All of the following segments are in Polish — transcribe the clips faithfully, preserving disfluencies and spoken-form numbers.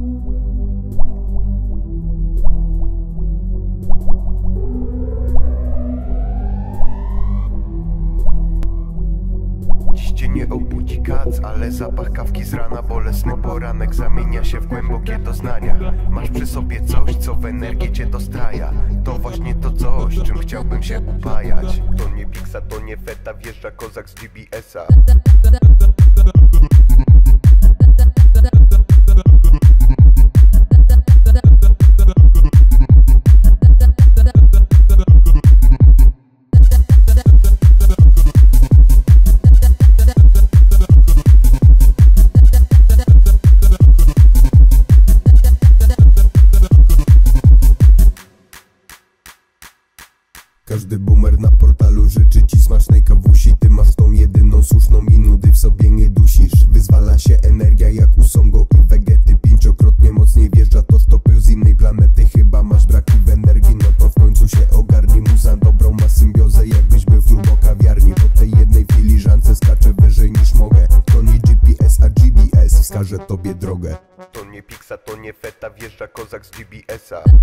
Dziś cię nie obudzi kac, ale zapach kawki z rana. Bolesny poranek zamienia się w głębokie doznania. Masz przy sobie coś, co w energię cię dostraja. To właśnie to coś, czym chciałbym się upajać. To nie piksa, to nie feta, wjeżdża kozak z G B S a. Każdy boomer na portalu życzy ci smacznej kawusi. Ty masz tą jedyną słuszną i nudy w sobie nie dusisz. Wyzwala się energia jak u Songo i Vegety. Pięciokrotnie mocniej wjeżdża to sztopy z innej planety. Chyba masz braki w energii, no to w końcu się ogarnij. Muza dobrą ma symbiozę, jakbyś był w klubo kawiarni. Po tej jednej filiżance skaczę wyżej niż mogę. To nie G P S, a G B S wskaże tobie drogę. To nie piksa, to nie feta, wjeżdża kozak z G B S a.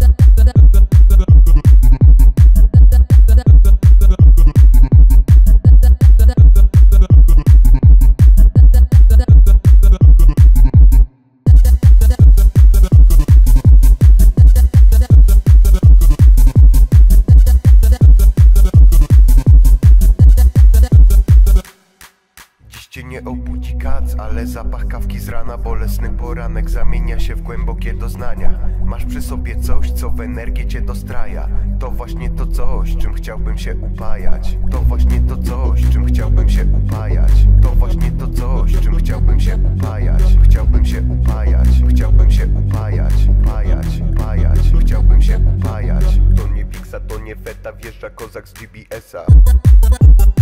Cię nie obudzi kac, ale zapach kawki z rana. Bolesny poranek zamienia się w głębokie doznania. Masz przy sobie coś, co w energię cię dostraja. To właśnie to coś, czym chciałbym się upajać. To właśnie to coś, czym chciałbym się upajać. To właśnie to coś, czym chciałbym się upajać. Chciałbym się upajać, chciałbym się upajać, upajać, upajać. Chciałbym się upajać. To nie piksa, to nie feta, wjeżdża kozak z G B S a.